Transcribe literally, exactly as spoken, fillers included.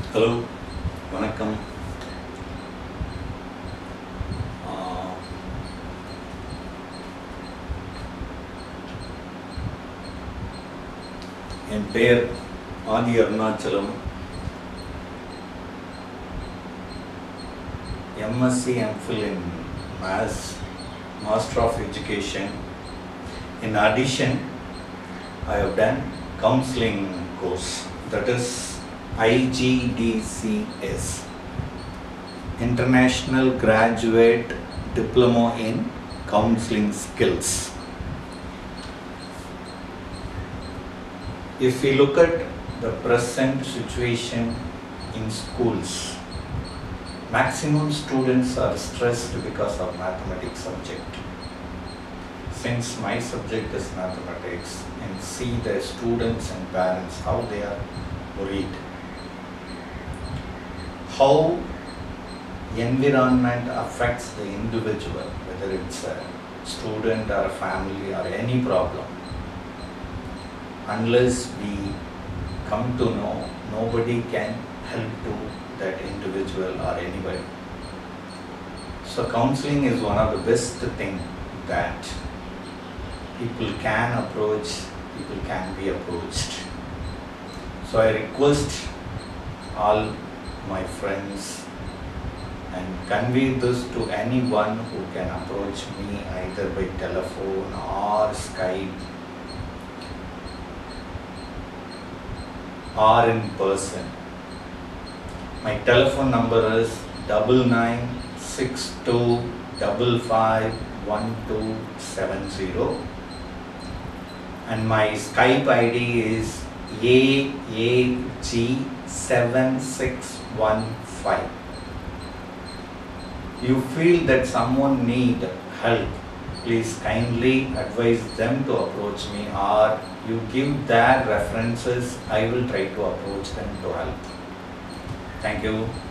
Hello வணக்கம். ஆஹ், என் பெயர் AthiArunachalam. MSc MPhil in Maths, Master of Education. In addition, I have done counseling course, that is I G D C S, International Graduate Diploma in Counseling Skills. If we look at the present situation in schools, maximum students are stressed because of mathematics subject. Since my subject is mathematics, and see the students and parents how they are worried, how environment affects the individual, whether it's a student or a family or any problem. Unless we come to know, nobody can help to that individual or anybody. So counseling is one of the best thing that people can approach, people can be approached. So I request all my friends and convey this to anyone who can approach me either by telephone or Skype or in person. My telephone number is double nine six two five five one two seven zero and my Skype I D is A A G seven six one five. You feel that someone need help, please kindly advise them to approach me, or you give their references, I will try to approach them to help. Thank you.